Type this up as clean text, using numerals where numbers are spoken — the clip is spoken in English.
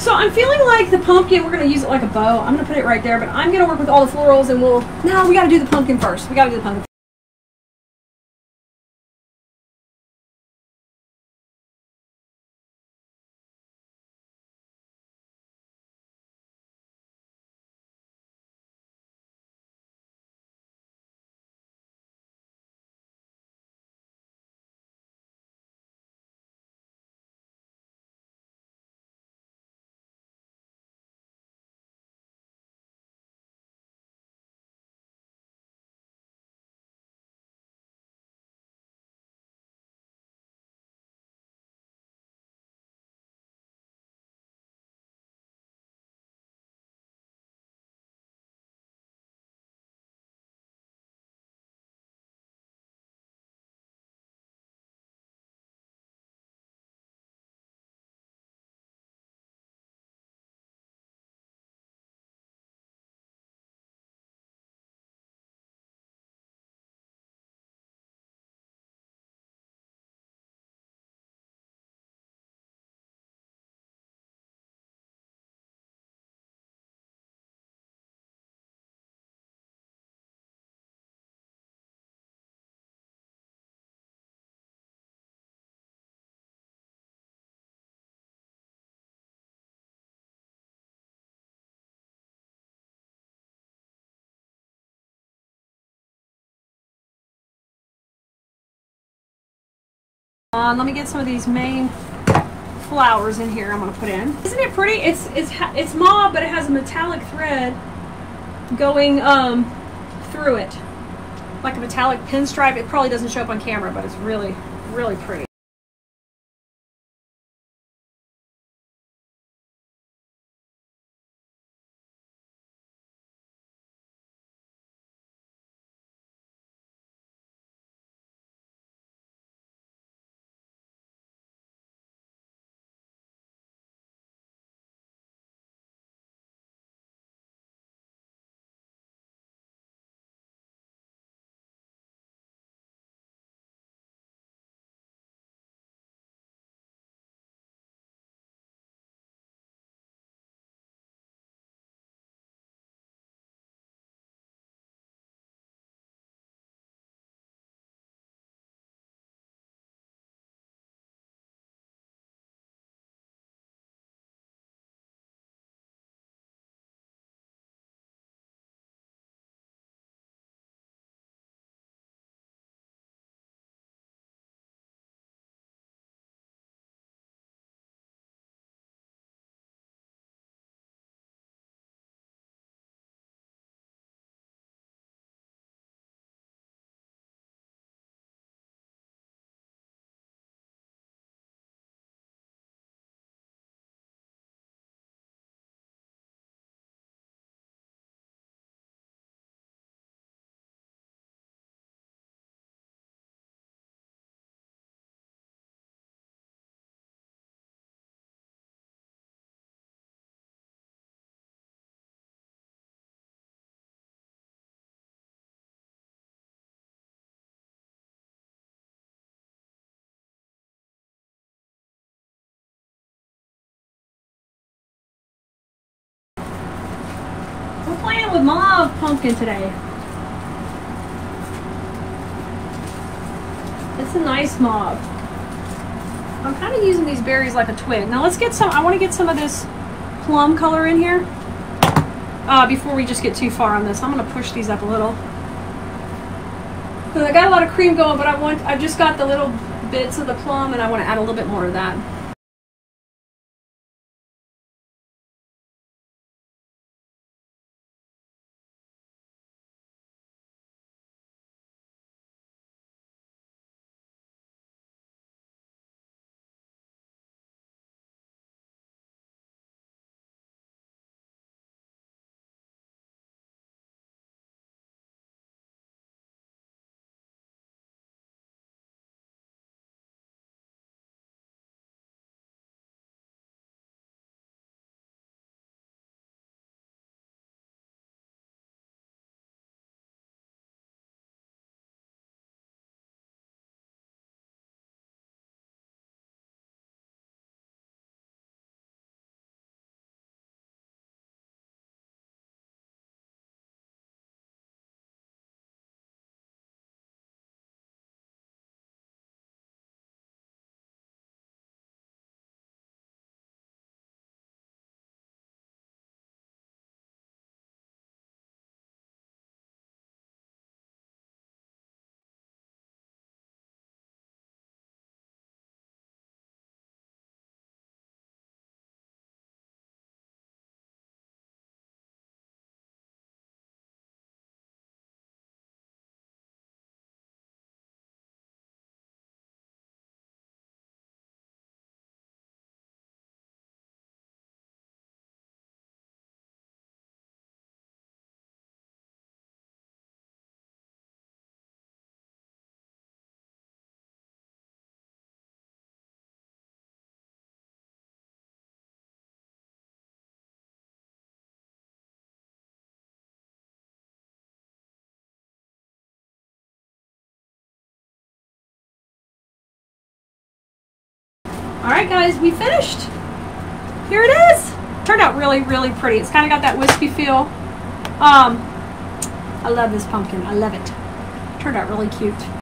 So I'm feeling like the pumpkin, we're going to use it like a bow. I'm going to put it right there, but I'm going to work with all the florals and we'll... No, we got to do the pumpkin first. We got to do the pumpkin. Let me get some of these main flowers in here I'm going to put in. Isn't it pretty? It's mauve, but it has a metallic thread going through it. Like a metallic pinstripe. It probably doesn't show up on camera, but it's really, really pretty. We're playing with mauve pumpkin today. It's a nice mauve. I'm kind of using these berries like a twig. Now let's get some, I want to get some of this plum color in here before we just get too far on this. I'm going to push these up a little. I got a lot of cream going, but I've just got the little bits of the plum and I want to add a little bit more of that. Alright guys, we finished. Here it is. Turned out really, really pretty. It's kind of got that wispy feel. I love this pumpkin. I love it. Turned out really cute.